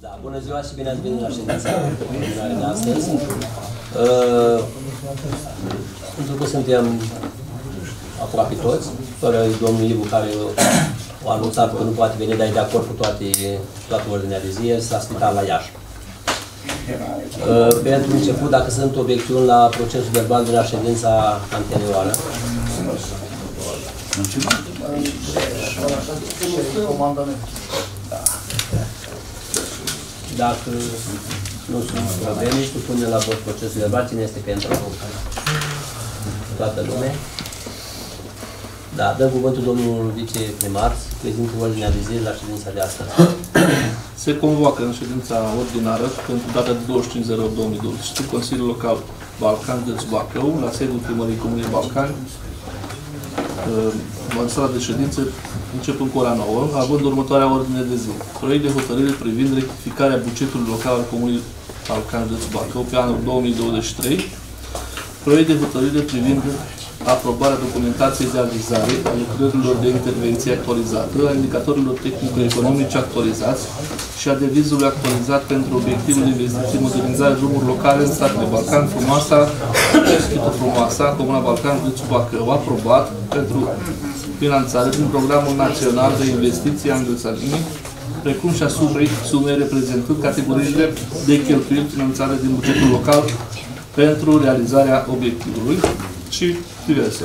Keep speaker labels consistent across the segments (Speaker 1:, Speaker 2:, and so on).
Speaker 1: Da, bună ziua și bine ați venit la ședința preliminară de astăzi. Pentru că suntem aproape toți, fără domnul Ivu care a anunțat că nu poate veni, dar e de acord cu toată ordinea de zi, s-a spitat la Iași. Pentru început, dacă sunt obiecțiuni la procesul verbal de la ședința anterioară. Dacă nu sunt probleme, supunem la vot procesul verbal. Cine este pentru? Toată lumea. Da, dăm cuvântul domnul viceprimar să prezinte ordinea de zi la ședința de astăzi.
Speaker 2: Se convoacă în ședința ordinară pentru data de 25/08/2020 Consiliul Local Balcan de Bacău, la sediul Primăriei Comunei Balcani, în sala de ședință, începând cu ora 9, având următoarea ordine de zi. Proiect de hotărâre privind rectificarea bugetului local al Comunei Balcan de Bacău pe anul 2023. Proiect de hotărâre privind aprobarea documentației de avizare a lucrărilor de intervenție actualizată, a indicatorilor tehnico-economice actualizați și a devizului actualizat pentru obiectivul de investiții modernizare drumuri locale în statele Balcan, Frumoasa, Comuna Balcan de Bacău, aprobat pentru finanțare din Programul Național de Investiții Anglosalini, precum și a sumei reprezentând categoriile de cheltuieli finanțare din bugetul local pentru realizarea obiectivului și diverse.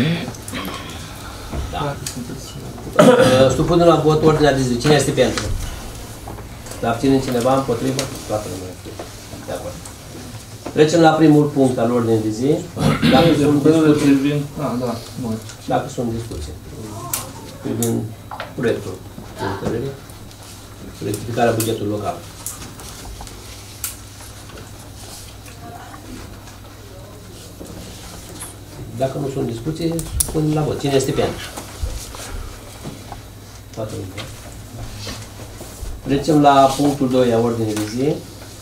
Speaker 1: Da. Supunem la vot ordinea de zi. Cine este pentru? Se abține cineva împotrivă? Toată lumea. De acord. Trecem la primul punct al ordinii de zi. Dacă sunt discuții, dacă sunt discuții privind proiectul de hotărâre, rectificarea bugetului local. Dacă nu sunt discuții, punem la vot. Cine este pentru? Toată lumea. Trecem la punctul 2 a ordinii de zi.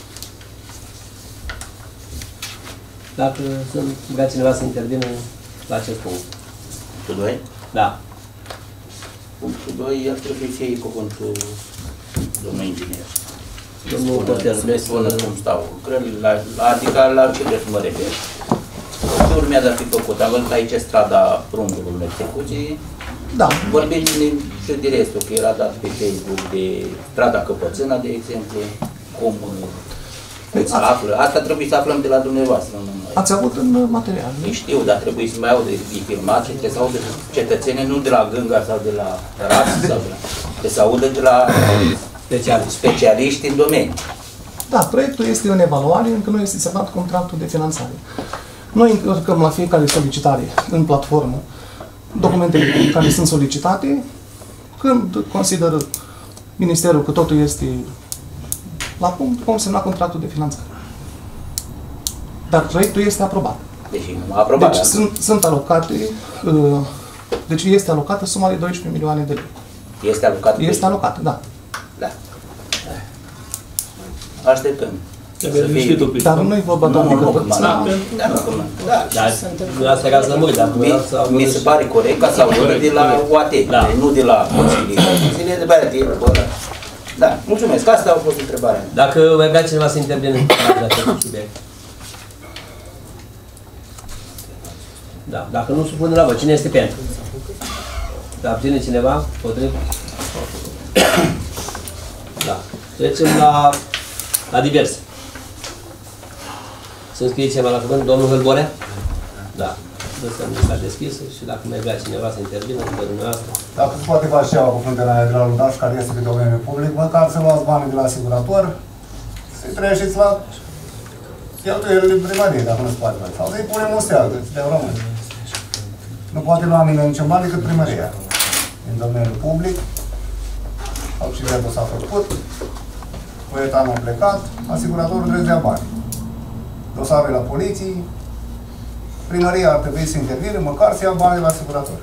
Speaker 1: Dacă vrea cineva să intervină la acest punct.
Speaker 3: Punctul 2?
Speaker 1: Da.
Speaker 3: Punctul 2 ar trebui să iei cuvântul domnul inginer.
Speaker 1: Domnul Cortez,
Speaker 3: să spună cum stau lucrările, adică la ce vreau să mă refer. Ce urmează a fi făcut? Având aici strada Prungului în execuție,
Speaker 4: da.
Speaker 3: Vorbim și de restul, că era dat pe Facebook de strada Căpățâna, de exemplu, cum se află. Asta trebuie să aflăm de la dumneavoastră.
Speaker 4: Ați avut în material, nu?
Speaker 3: Știu, dar trebuie să mai audă filmații, trebuie să audă cetățenii, nu de la Gânga sau de la Rați, sau trebuie să audă de la specialiști în domeniu.
Speaker 4: Da, proiectul este în evaluare, încă nu este semnat contractul de finanțare. Noi încărcăm la fiecare solicitare în platformă documentele care sunt solicitate. Când consideră Ministerul că totul este la punct, vom semna contractul de finanțare. Dar proiectul este aprobat.
Speaker 3: Deci
Speaker 4: sunt alocate, deci este alocată suma de 12 milioane de lei.
Speaker 3: Este alocată?
Speaker 4: Este alocată, da.
Speaker 3: Da. Așteptăm.
Speaker 4: Dar nu e vorba doar de Căpățâna.
Speaker 1: Da, asta era să măi, dar
Speaker 3: mi se pare corect ca să audă de la OAT, nu de la Consiliile de Băiatie. Da, mulțumesc. Asta a fost întrebarea.
Speaker 1: Dacă mai vrea cineva să intervine la acest subiect. Da, dacă nu supune la vot, cine este pentru? Se abține cineva? Potrivă? Da. Trecem la diverse. Să scrie ceva la cuvânt, domnul Hâlborea? Da. Lăsăm lista deschisă și dacă mai vrea cineva să intervină, după dumneavoastră.
Speaker 5: Dacă se poate face ceva cu fruntea de la Ludaș, care este pe domeniul public, măcar să luați banii de la asigurator, să-i treceți la cheltuielile primăriei, dacă nu se poate face. Sau să-i punem o steagă, de român. Nu poate lua nimeni niciun bani decât primăria. În domeniul public, accidentul s-a făcut, poetanul a plecat, asiguratorul trebuie să dea bani. Dosarul la poliție, primăria ar trebui să intervine, măcar să ia bani la asigurator.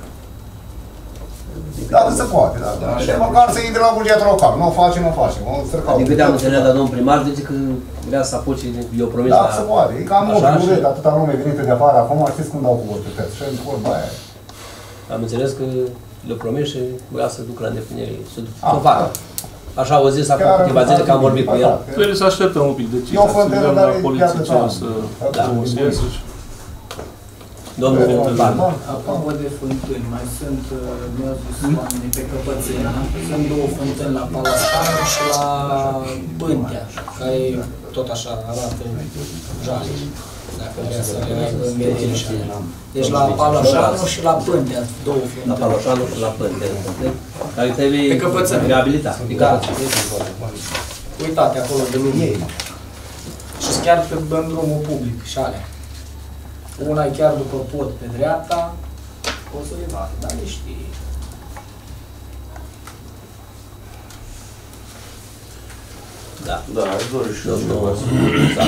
Speaker 5: Dacă se poate, da. Și măcar să intre la bugetul local. Nu o face, nu o face.
Speaker 1: Din câte am înțeles, dar domnul primar zice că vrea să apuce, eu promis
Speaker 5: la... Da, se poate. E cam mult, atâta lume venită de afară, acum știți cum dau cu votul pe și în vorba aia.
Speaker 1: Am înțeles că le-o promis și vrea să ducă la îndeplinire, să facă. Așa au zis acum câteva zile că am vorbit cu el.
Speaker 2: Trebuie să așteptăm un pic de
Speaker 5: Eu fântână,
Speaker 2: la
Speaker 5: dar e
Speaker 2: poliție
Speaker 5: piață
Speaker 2: ce o să
Speaker 1: Da.
Speaker 2: demonstreze.
Speaker 1: Domnul Barna.
Speaker 6: Apropo de fântâni, mai sunt, mi-au zis oamenii pe Căpățâna, sunt două fântâni la Palascanul și la Bântea, care tot așa arată jale, dacă vrea să le aibă în vedere și alea. Deci la Palascanul și la Bântea, două
Speaker 1: La
Speaker 6: fântâni.
Speaker 1: Paloșanu și la Pânte. Care trebuie
Speaker 6: Pe Căpățâna.
Speaker 1: reabilitat.
Speaker 6: Da. Uitate acolo de lume. Și chiar pe în drumul public și alea. Una e chiar după pod pe dreapta, o să le vadă, dar le știi.
Speaker 1: Da.
Speaker 7: Da, aș dori și eu
Speaker 1: Domnul
Speaker 7: ceva.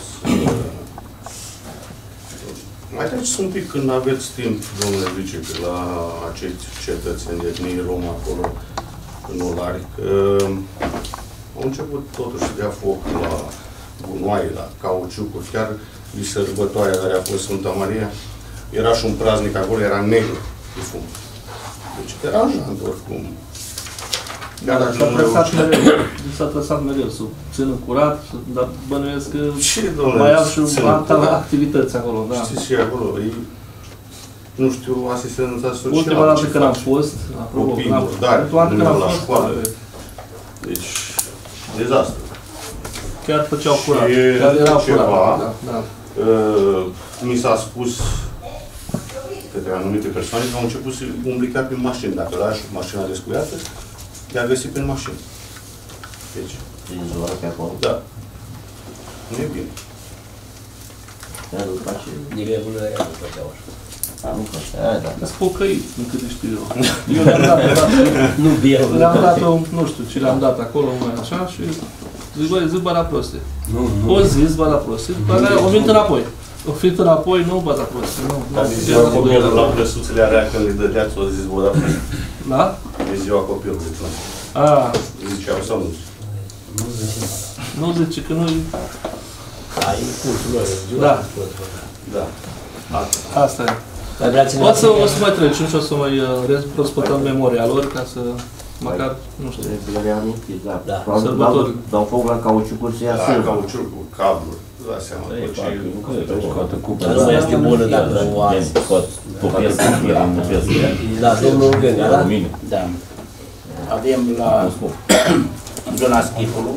Speaker 7: Mai treceți un pic când aveți timp, domnule vice, la acei cetățeni de etnie rom acolo, în Olari, că au început totuși să dea foc la gunoaie, la cauciucuri, chiar de sărbătoarea care a fost Sfânta Maria, era și un praznic acolo, era negru de fum. Deci deranjant oricum.
Speaker 2: Da, dar s-a trăsat mereu să țină curat, dar bănuiesc că
Speaker 7: Ce, domnule,
Speaker 2: mai au și
Speaker 7: țină
Speaker 2: altă
Speaker 7: curat?
Speaker 2: activități acolo, da.
Speaker 7: Știți și acolo, e, nu știu, asistența socială.
Speaker 2: Ultima dată
Speaker 7: ce
Speaker 2: când am
Speaker 7: face?
Speaker 2: fost, apropo,
Speaker 7: Copii
Speaker 2: când am
Speaker 7: murdari,
Speaker 2: ultima dată când am
Speaker 7: la
Speaker 2: fost,
Speaker 7: școală. Deci, dezastru.
Speaker 2: chiar făceau curat,
Speaker 7: Și
Speaker 2: chiar erau
Speaker 7: ceva,
Speaker 2: curat, da, da.
Speaker 7: Mi s-a spus către anumite persoane că au început să umbli chiar prin mașini. Dacă lași mașina descuiată, le-a găsit prin mașini. Deci,
Speaker 8: Din zona pe acolo.
Speaker 7: da. Nu e bine.
Speaker 8: Ea nu face.
Speaker 1: Nivelul ăia nu făceau așa.
Speaker 8: Nu face. Aia, da.
Speaker 2: Sunt pocăit, din câte știu eu. Eu le-am dat,
Speaker 1: Nu bine.
Speaker 2: le-am dat, nu știu ce le-am dat acolo, mai așa, și zic, băi, zic bă la proste. O zis, bă la proste, după care o venit înapoi. O venit înapoi, nu bă la proste, nu.
Speaker 7: Dar de ziua copilului la plăsuțele alea când le dădeați, o zis, bă, da,
Speaker 2: Da?
Speaker 7: de ziua copilului.
Speaker 2: A,
Speaker 7: Ziceau sau nu?
Speaker 2: nu zice că nu.
Speaker 1: Ai cursul lor.
Speaker 2: Da.
Speaker 7: Da.
Speaker 2: Asta e.
Speaker 1: Mai vrea cineva
Speaker 2: O să mai trecem și o să mai prospătăm memoria lor, ca să, măcar, nu știu.
Speaker 8: Trebuie reamintit, da.
Speaker 1: Da.
Speaker 8: Probabil
Speaker 2: Sărbători.
Speaker 8: dau foc la cauciucuri să ia
Speaker 7: La
Speaker 8: sârmă.
Speaker 7: cauciuc, cu cabluri. Îți dai seama. după ce-
Speaker 1: Dar nu mai este bună dacă o azi.
Speaker 8: Topesc, eram topesc.
Speaker 1: Da, domnul Gânga, da?
Speaker 3: Da. Avem la în zona schipului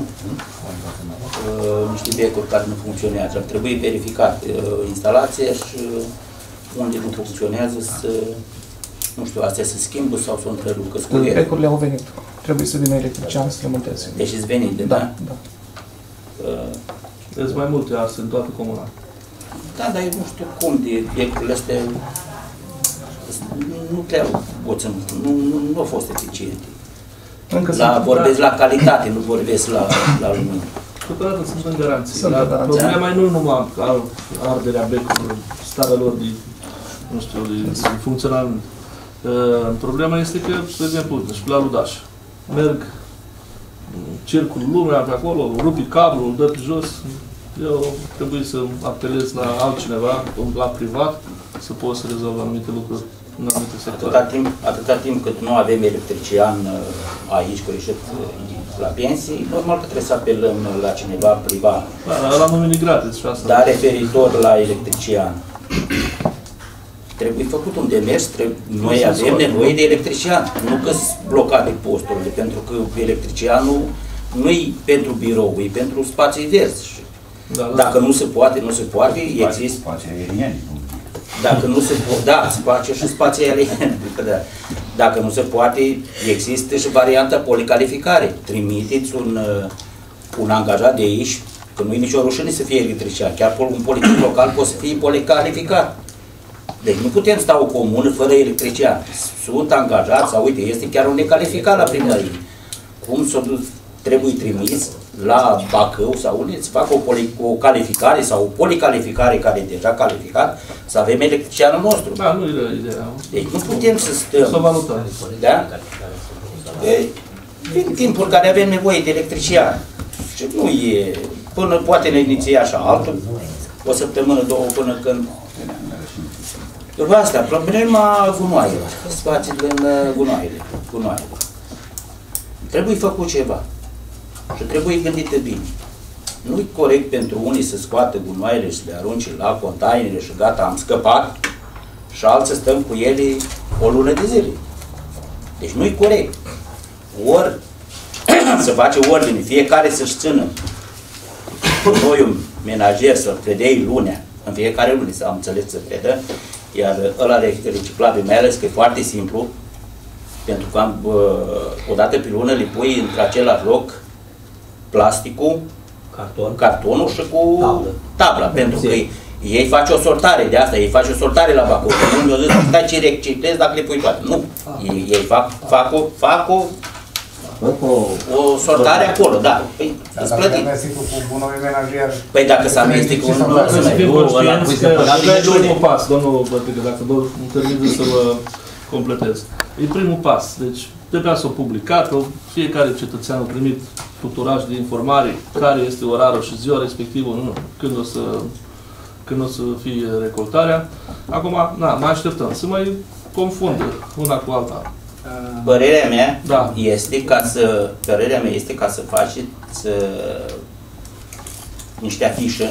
Speaker 3: niște becuri care nu funcționează. Ar trebui verificat instalația și unde nu funcționează să, nu știu, astea se schimbă sau să o întrerucă.
Speaker 4: Becurile au venit. Trebuie să vină electrician să le monteze.
Speaker 3: Deci îți venit,
Speaker 4: Da,
Speaker 3: da?
Speaker 4: da.
Speaker 2: Sunt mai multe arse în toată comuna.
Speaker 3: Da, dar eu nu știu cum de becurile astea nu trebuie nu au fost eficiente.
Speaker 4: Încă
Speaker 3: Vorbesc la calitate, nu vorbesc la lumină.
Speaker 2: Câteodată sunt în garanții.
Speaker 4: Sunt
Speaker 2: Dar
Speaker 4: în garanții.
Speaker 2: problema e nu numai arderea becurilor, starea lor de, nu știu, de funcționament. Problema este că, de exemplu, și la Ludaș, merg, circul lumea pe acolo, rupi cablul, îl dă pe jos. Eu trebuie să apelez la altcineva, la privat, să pot să rezolv anumite lucruri în anumite sectoare.
Speaker 3: Atâta timp cât nu avem electrician aici cu ieșit la pensii, normal că trebuie să apelăm la cineva privat.
Speaker 2: Da, ăla nu vine gratis și asta.
Speaker 3: Dar referitor la electrician, trebuie făcut un demers, noi avem nevoie de electrician, nu că sunt blocate posturile, pentru că electricianul nu-i pentru birou, e pentru spații verzi.
Speaker 2: Da.
Speaker 3: Dacă nu se poate, nu se poate, există.
Speaker 9: Spații aerieni.
Speaker 3: Dacă nu se poate, da, spații și spații aeriene. Dacă nu se poate, există și varianta policalificare. Trimiteți un angajat de aici, că nu e nicio rușine să fie electrician, chiar un politic local poate să fie policalificat. Deci nu putem sta o comună fără electrician. Sunt angajați, sau uite, este chiar un necalificat la primărie. Cum trebuie trimis la Bacău sau unde să facă o calificare sau o policalificare care e deja calificat, să avem electricianul nostru.
Speaker 2: Da, nu e ideea.
Speaker 3: Deci nu putem să stăm.
Speaker 2: Să valutăm.
Speaker 3: Da? În timpul care avem nevoie de electrician. Și nu e, până poate ne iniția așa altul, o săptămână, două, până când. După asta, problema gunoaielor, spațiile în gunoaiele. Trebuie făcut ceva. Și trebuie gândite bine. Nu-i corect pentru unii să scoată gunoaiele și să le arunce la containere și gata, am scăpat, și alții să stăm cu ele o lună de zile. Deci nu-i corect. Ori să face ordine, fiecare să-și țină gunoiul menajer, să-l predei lunea, în fiecare lună, să am înțeles să predă, iar ăla reciclabil, mai ales că e foarte simplu, pentru că odată pe lună le pui într-același loc plasticul, cartonul și cu tabla, pentru că ei face o sortare de asta, ei face o sortare la Bacău. Nu mi-au zis, stai ce reciclezi dacă le pui toate. Nu, ei fac o sortare acolo, da. Păi, îți plătit. Păi dacă s-a amestec cu unul,
Speaker 2: nu să fie conștienți că e primul pas, domnul Bătică, dacă doar îmi permite să vă completez. E primul pas, deci trebuia să o publicat, fiecare cetățean a primit tuturaj de informare care este orarul și ziua respectivă, când o să fie recoltarea. Acum, mai așteptăm, să mai confundă una cu alta.
Speaker 3: Părerea mea este ca să faceți niște afișe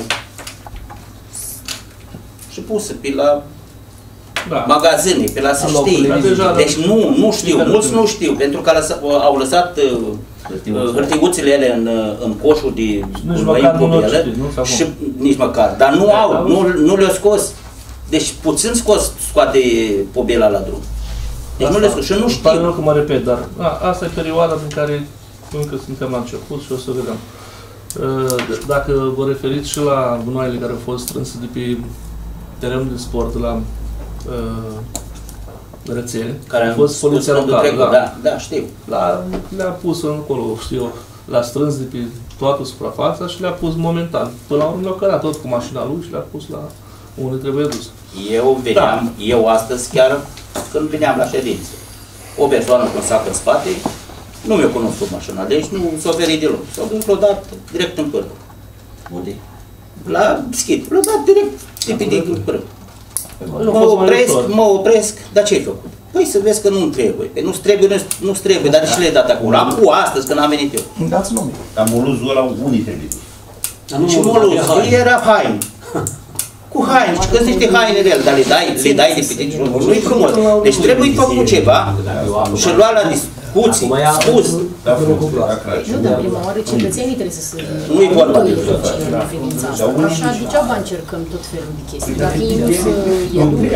Speaker 3: și puse pe la magazine, pe la să știi. Deci nu știu, mulți nu știu, pentru că au lăsat hârtiguțele ele în coșul de și nici măcar, dar nu au, nu le-au scos. Deci puțin scoate pobela la drum. Deci nu le scos și nu știu.
Speaker 2: Pare rău că mă repet, dar asta e perioada în care încă suntem la început și o să vedem. Dacă vă referiți și la gunoaiele care au fost strânse de pe terenul de sport, la rețele, care a fost poliția locală.
Speaker 3: Da, știu.
Speaker 2: Le-a pus acolo, știu, l-a strâns de pe toată suprafața și le-a pus momentan. Până la urmă le-a cărat tot cu mașina lui și le-a pus la unde trebuie dus.
Speaker 3: Eu astăzi chiar când veneam la ședință, o persoană cu un sac în spate, nu mi-a cunoscut mașina, deci nu s-a oferit deloc. S-a dus, l-a dat direct în pârg. Unde? La schid. L-a dat direct în pârg. Mă opresc, dar ce-ai făcut? Păi să vezi că nu-mi trebuie. Păi nu-ți trebuie, dar și le-ai dat acolo. Acum, astăzi, când am venit eu.
Speaker 4: Dați nume.
Speaker 8: Dar moluzul ăla unii trebuie.
Speaker 3: Și moluzul, era haine. Cu haine, și că sunt niște haine rele, dar le dai de pe tine. Nu-i frumos. Deci trebuie făcut ceva și lua la discuții, spus.
Speaker 9: Nu, dar prima oară cetățenii trebuie să se...
Speaker 3: Nu-i vorba de
Speaker 9: asta. Așa, degeaba încercăm tot felul de chestii. Dacă ei nu se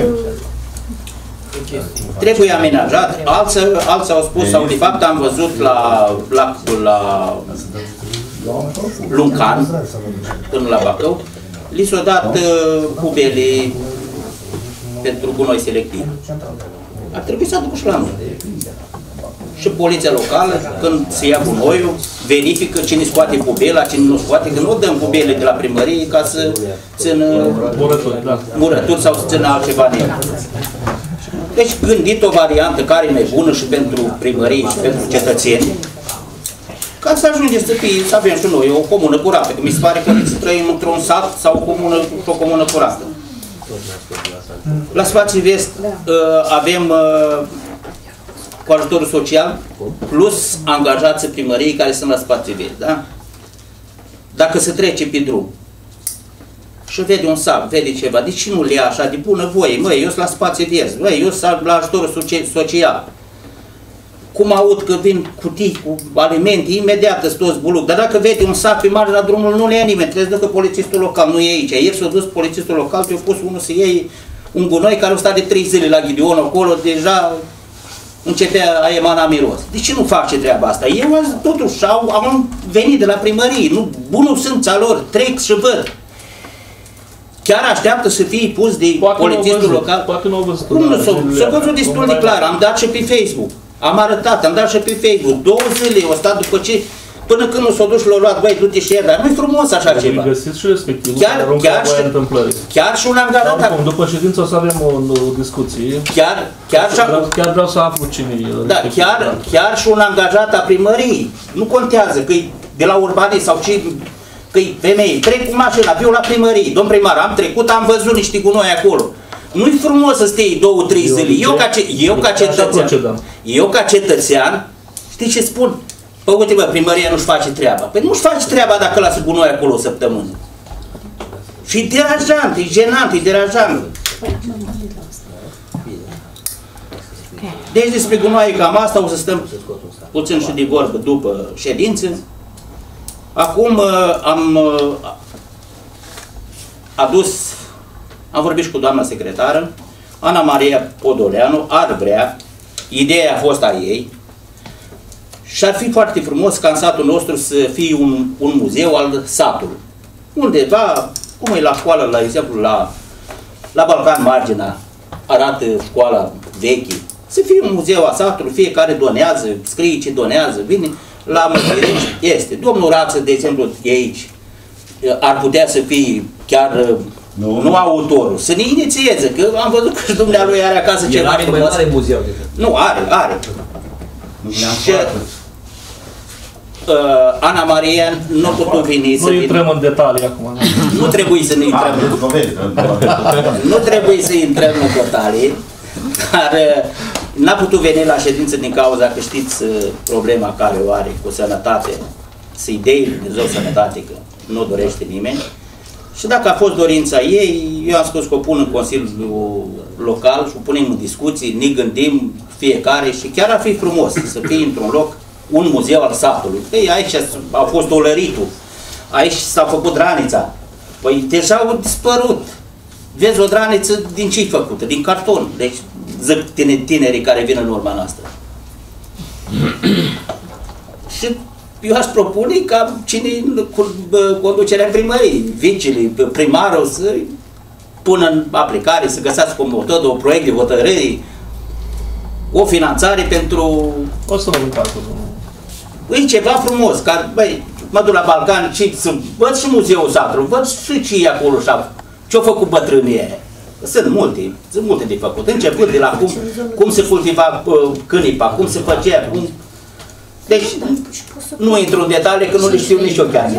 Speaker 3: trebuie amenajat, alții au spus, sau de fapt am văzut la Luncan, până la Bacău, li s-au dat pubele pentru gunoi selectiv. Ar trebui să aducă și la noi. Și poliția locală, când se ia gunoiul, verifică cine scoate pubela, cine nu scoate, că nu dăm pubele de la primărie ca să țină murături sau să țină altceva de el. Deci gândit o variantă care e mai bună și pentru primărie și pentru cetățeni, ca să ajungem să avem și noi o comună curată, că mi se pare că să trăim într-un sat sau o comună curată. La Spații Vest avem cu ajutorul social plus angajații primăriei care sunt la Spații Vest, da? Dacă se trece pe drum și vede un sac, vede ceva, de ce nu le ia așa de bună voie? Măi, eu sunt la Spații Vest, măi, eu sunt la ajutorul social. Cum aud că vin cutii cu alimente, imediat sunt toți buluc. Dar dacă vede un sac pe marginea drumului, nu le ia nimeni. Trebuie să ducă polițistul local, nu e aici. Ieri s-a dus polițistul local, te-a pus unul să iei un gunoi care a stat de 3 zile la Ghideon acolo, deja începea a emana miros. De ce nu face treaba asta? Eu totuși am venit de la primărie, nu, bunul simț lor, trec și văd. Chiar așteaptă să fie pus de polițistul local?
Speaker 2: Poate nu au văzut.
Speaker 3: Cum nu s-a văzut destul de clar, am dat și pe Facebook. Am arătat, am dat și pe Facebook. 2 zile o stat după ce, până când nu s-o duci l-o luat, băi, du-te și ieri, dar nu-i frumos așa ceva.
Speaker 2: Găsiți și respectivul, chiar
Speaker 3: și un angajat.
Speaker 2: După ședință o să avem o discuție. Chiar vreau să aflu cine e.
Speaker 3: Da, chiar și un angajat a primăriei. Nu contează că e de la urbanist sau ce, că e femeie. Trec cu mașina, viu la primărie. Domn primar, am trecut, am văzut niște gunoi acolo. Nu-i frumos să stai 2-3 zile. Eu ca cetățean, știi ce spun? Păi uite bă, primăria nu-și face treaba. Păi nu-și face treaba dacă lasă gunoi acolo o săptămână. Și e deranjant, e jenant, e deranjant. Deci despre gunoaie cam asta, o să stăm puțin și de vorbă după ședință. Acum am vorbit și cu doamna secretară, Ana Maria Podoleanu ar vrea, ideea a fost a ei, și ar fi foarte frumos ca în satul nostru să fie un muzeu al satului. Undeva, cum e la școală, la exemplu, la Balcan Margina, arată școala veche, să fie un muzeu al satului, fiecare donează, scrie ce donează, vine la Măgărici, este. Domnul Rață, de exemplu, e aici, ar putea să fie chiar nu autorul, să ne inițieze, că am văzut că și dumnealui are acasă ceva frumos.
Speaker 1: Mai mare muzeu decât.
Speaker 3: Nu, are. Și Ana Maria nu putem veni să...
Speaker 2: Nu intrăm în detalii acum.
Speaker 3: Nu trebuie să ne intrăm. Nu trebuie să intrăm în detalii, dar n-a putut veni la ședință din cauza că știți problema care o are cu sănătate, să-i dea Dumnezeu sănătate, că nu dorește nimeni. Și dacă a fost dorința ei, eu am spus că o pun în Consiliul Local și o punem în discuții, ne gândim fiecare și chiar ar fi frumos să fie într-un loc un muzeu al satului. Păi aici a fost Olăritul, aici s-a făcut Dranița. Păi deja au dispărut. Vezi o draniță din ce-i făcută? Din carton. Deci zic tinerii care vin în urma noastră. Și eu aș propune ca cine cu conducerea primăriei, vicele, primarul să pună în aplicare, să găsească o metodă, un proiect de hotărâre, o finanțare pentru...
Speaker 2: O să luăm calcul.
Speaker 3: E ceva frumos, ca, băi, mă duc la Balcan și văd și muzeul satului, văd și ce e acolo și ce-au făcut bătrânii aia. Sunt multe de făcut, începând de la cum se cultiva cânipa, cum se făcea, cum... Deci, nu intru în detalii, că nu le știu nici eu chiar.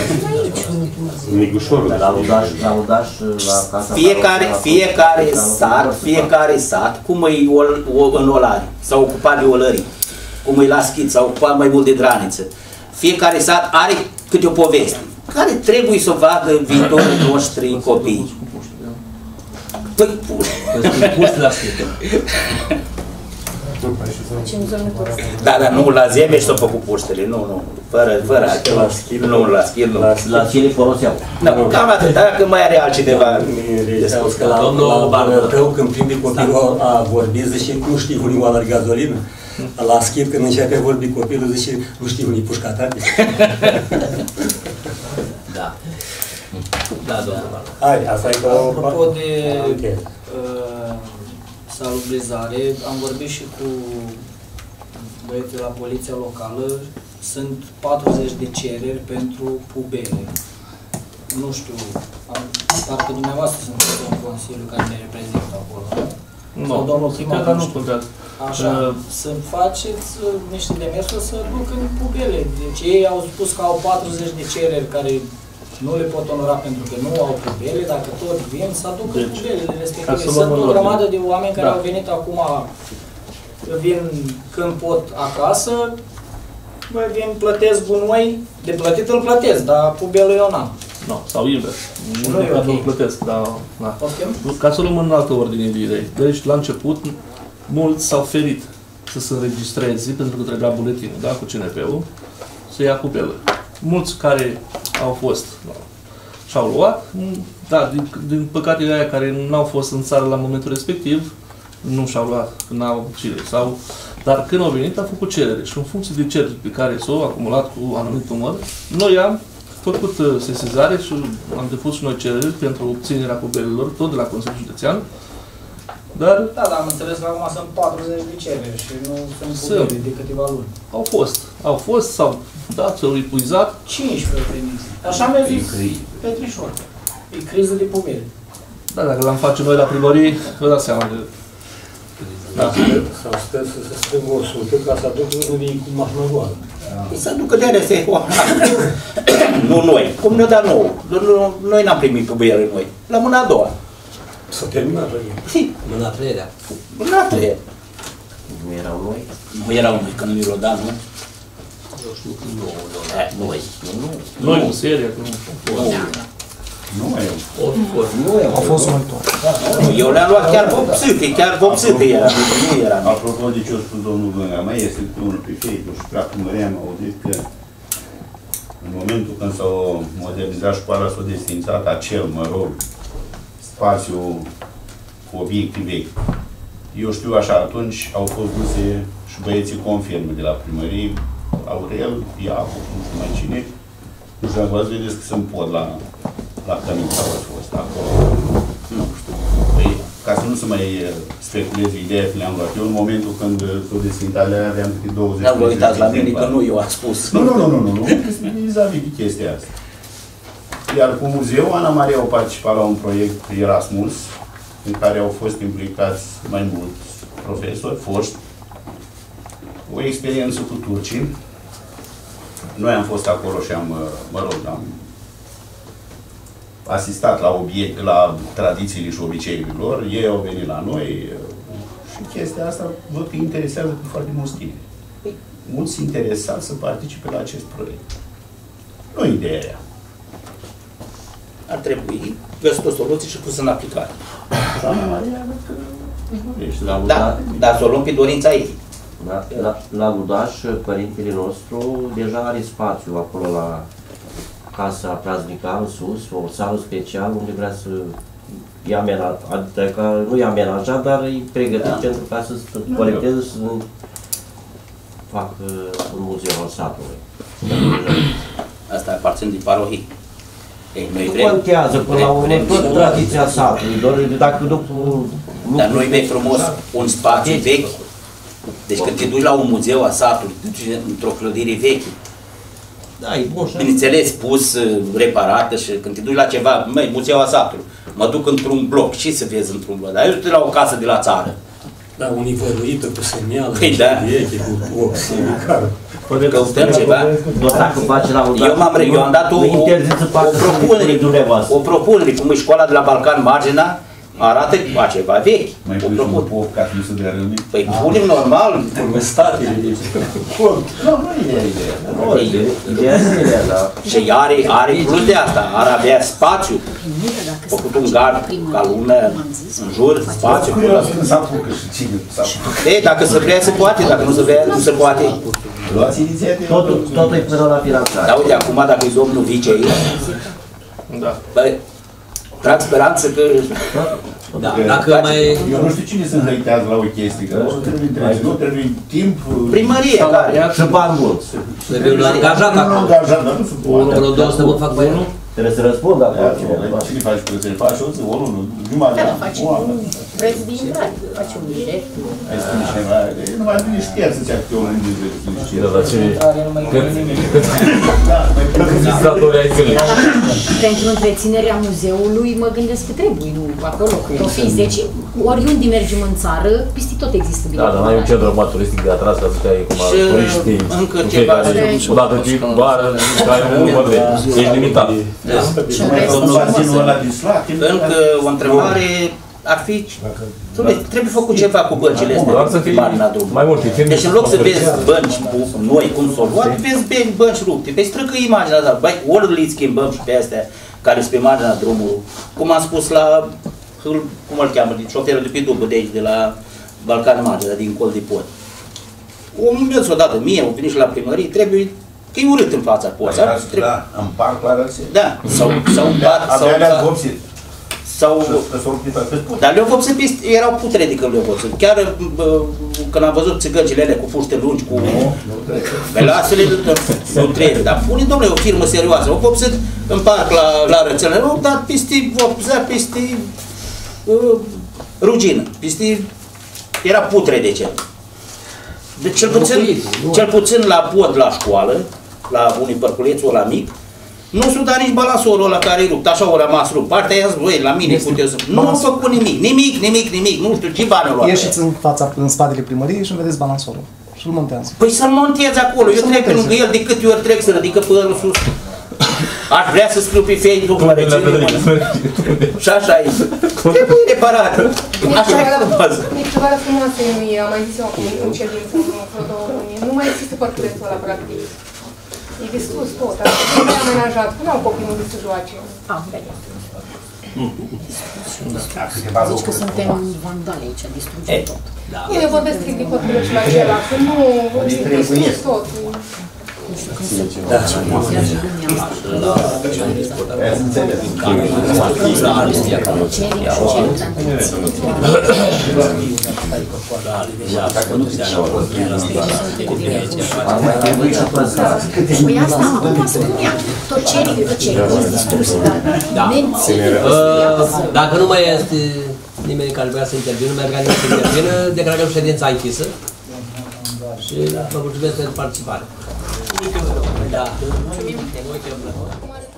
Speaker 3: Fiecare sat, cum e în Olari, s-a ocupat de olării, cum e la Schid, s-a ocupat mai mult de Draniță. Fiecare sat are câte o poveste, care trebuie să o vadă viitorii noștri copii. Păi,
Speaker 1: la Schid.
Speaker 3: Da, nu, la Zeme și s-au făcut puștele, nu, fără, la Schid, nu.
Speaker 1: La cine foloseau?
Speaker 3: Nu, cam atât, dacă mai are altcineva.
Speaker 10: Că la banul tău, când prinde copilul a vorbit, zice, nu știi unii oameni gazolină. La Schid, când începe a vorbi copilul, zice, nu știi unii pușca ta.
Speaker 1: Da. Da, domnul Barna.
Speaker 10: Hai, asta e ca o...
Speaker 6: Apropo de salubrizare, am vorbit și cu băieții la poliția locală, sunt 40 de cereri pentru pubele. Nu știu, parcă dumneavoastră sunteți în Consiliu care ne reprezintă acolo.
Speaker 2: Nu, domnul primar, nu contează.
Speaker 6: Așa, să faceți niște demersuri să ducă în pubele. Deci ei au spus că au 40 de cereri care nu le pot onora pentru că nu au pubele, dacă tot vin, să aducă pubelele respective. Sunt o grămadă de oameni care au venit acum, vin când pot acasă, vin, plătesc gunoi, de plătit îl plătesc, dar pubelul eu n-am.
Speaker 2: Nu, sau invers. Nu plătesc, dar... Ca să luăm în altă ordine de idei. Deci, la început, mulți s-au ferit să se înregistreze, pentru că trebuia buletinul, da, cu CNP-ul, să ia pubelă. Mulți care au fost și-au luat, da, din păcate aia care n-au fost în țară la momentul respectiv, nu și-au luat, n-au cine, sau, dar când au venit, au făcut cerere și în funcție de cereri pe care s-au acumulat cu anumit număr, noi am făcut sesizare și am depus și noi cereri pentru obținerea pubelelor, tot de la Consiliul Județean, dar...
Speaker 6: Da, dar am înțeles că acum sunt 40 de cereri și nu sunt pubele de câteva luni.
Speaker 2: Au fost, sau dat, s-au epuizat.
Speaker 6: 15 trimis. Așa mi-a zis Petrișor. E criză de pubele.
Speaker 2: Da, dacă l-am face noi la primărie, vă dați seama de...
Speaker 10: Da. Sau stă să se strângă 100 ca să aducă unul cu mașină goală.
Speaker 3: Să aducă de alea nu noi, cum ne-o dat nouă. Noi n-am primit pubele noi. La mâna a doua.
Speaker 10: S-a terminat.
Speaker 1: Mâna a treia.
Speaker 3: Mâna a treia.
Speaker 1: Nu erau noi?
Speaker 3: Nu erau noi, că nu mi l-o dat, nu?
Speaker 2: Noi în serie, nu.
Speaker 8: Nu mai e.
Speaker 4: Au fost multori.
Speaker 3: Eu le-am luat chiar vopsite era. Nu era.
Speaker 8: Apropo de ce a spus domnul Gânga, mai este unul pe Facebook și practic măream auzit că în momentul când s-a modernizat școala, s-a desfințat acel, spațiu cu obiecte vechi. Eu știu așa, atunci au fost duse și băieții confirme de la primărie, Aurel, Iacob, nu știu mai cine, nu știu, vă vedeți că sunt pod la cămin sau a fost acolo, nu știu. Păi, ca să nu se mai speculeze ideea că le-am luat eu, în momentul când s-o desfințat, le aveam câte 20.
Speaker 3: Nu vă uitați la mine că nu eu am spus.
Speaker 8: Nu, vis-a-vis de chestia asta. Iar cu muzeul, Ana Maria au participat la un proiect Erasmus, în care au fost implicați mai mulți profesori, foști, o experiență cu turcii. Noi am fost acolo și am asistat la tradițiile și obiceiurile lor, ei au venit la noi și chestia asta văd că interesează pe foarte mulți tineri. Mulți interesați să participe la acest proiect. Nu ideea aia.
Speaker 3: Ar trebui găsit o soluție și pus în aplicare. Da, dar să o luăm pe dorința ei.
Speaker 1: La Ludaș, părintele nostru deja are spațiu acolo la casa praznică în sus, o sală specială unde vrea să ia amenajat, adică nu i-a amenajat, dar e pregătit pentru ca să se colecteze, să facă un muzeu al satului.
Speaker 3: Asta aparține din parohii.
Speaker 1: Nu contează, până la urmă, tot tradiția satului, doar dacă duc...
Speaker 3: Dar nu-i mai frumos un spațiu vechi? Deci când te duci la un muzeu a satului, te duci într-o clădire veche,
Speaker 1: da, e bun,
Speaker 3: bineînțeles, pus, reparată și când te duci la ceva, măi, muzeul a satului, mă duc într-un bloc, și să vezi într-un bloc, dar eu te la o casă de la țară.
Speaker 10: Da, univăruită, cu semneală,
Speaker 3: veche,
Speaker 10: cu oxine, care...
Speaker 3: Căutăm ceva. Eu am dat o propunere, cum e școala de la Balcan Margina, arată ceva vechi.
Speaker 8: Mai pui un pop ca să nu se dea rândit?
Speaker 3: Păi punem normal.
Speaker 10: În statele.
Speaker 8: Nu e ideea,
Speaker 3: da. Și are plus de asta, ar avea spațiu. Făcut un gard ca lumea în jur, spațiu. Ei, dacă se vrea, se poate, dacă nu se vrea, nu se poate.
Speaker 8: Luați inițiative.
Speaker 1: Totul e până la finanțare.
Speaker 3: Da, uite, acum dacă e domnul vice aici, băi, trag speranță că...
Speaker 1: Da, dacă mai...
Speaker 8: Eu nu știu cine se înhăitează la o chestie, că nu trebuie timp...
Speaker 3: Primărie, care?
Speaker 1: Și bani mulți. Trebuie un angajat acolo. Unul, două să mă fac pe el. Trebuie să răspund acolo.
Speaker 8: Cine faci cu să-i faci o zi, unul, jumătate.
Speaker 9: Da, faci un preț de intrare, faci un direct.
Speaker 8: Ai spune cineva, nu mai vine știer să-ți ia câte o lună de zile să-i știer.
Speaker 11: Da, dar ce...
Speaker 9: Pentru întreținerea muzeului mă gândesc că trebuie, nu acolo, că fi 10, oriunde mergem în țară, peste tot există bine.
Speaker 11: Da, dar n-ai un centru urmat turistic de atras, ca să te ai cum turiștii.
Speaker 3: Încă ceva.
Speaker 11: Odată ce vară, ai un număr de... Ești limitat.
Speaker 3: Încă o întrebare ar fi, trebuie făcut ceva cu băncile astea pe marginea drumului. Deci în loc să vezi bănci noi cum s-o luat, vezi bănci rupte, vezi străcă imaginea asta, băi, ori le schimbăm și pe astea care sunt pe marginea drumului. Cum am spus la, cum îl cheamă, șoferul de pe dubă de aici, de la Balcan Marginea, din Col de Pod. Omul meu s-o dată mie, o venit și la primărie, trebuie că e urât în fața poza.
Speaker 8: Da, în parc la rățe.
Speaker 3: Da, sau
Speaker 8: abia vopsit.
Speaker 3: Dar le-au vopsit, erau putrede când le-au vopsit. Chiar când am văzut țigăncile alea cu fuște lungi, cu... Lasă-le, nu trebuie, dar pune, domnule, o firmă serioasă. Au vopsit în parc la rățele, au dat peste vopsea, peste rugină, peste... Era putrede cel. Deci cel puțin la pod, la școală, la unui părculețul ăla mic, nu s-o dat nici balansorul ăla care e rupt, așa o rămas rupt. Partea aia zis, la mine puteți să... Nu am făcut nimic, nu știu ce bani au luat.
Speaker 4: Ieșiți în spatele primăriei și vedeți balansorul. Și îl montează.
Speaker 3: Păi să-l montez acolo, eu trec pe lângă el, de câte ori trec să ridică părul sus. Aș vrea să scriu pe Facebook, mă reține. Și așa e. Trebuie reparat. Așa e la bază.
Speaker 12: Mișcătoarea frumoasă nu e, am mai zis eu acum, în cel din fund, vreo 2 luni. Nu mai există părculețul ăla, practic. E distrus tot, nu mai amenajat, nu au copii unde să joace.
Speaker 9: Bine. Zici că suntem vandali aici, distrugem tot.
Speaker 12: Nu, eu vorbesc strict din copilul și la acela, că nu, e distrus tot.
Speaker 10: Da.
Speaker 9: Păi asta, acum spunea, tot cerii distruse, dar menține.
Speaker 1: Dacă nu mai este nimeni care vrea să intervină, mai vrea nimeni să intervină, declarăm ședința închisă și vă mulțumesc pentru participare. Da.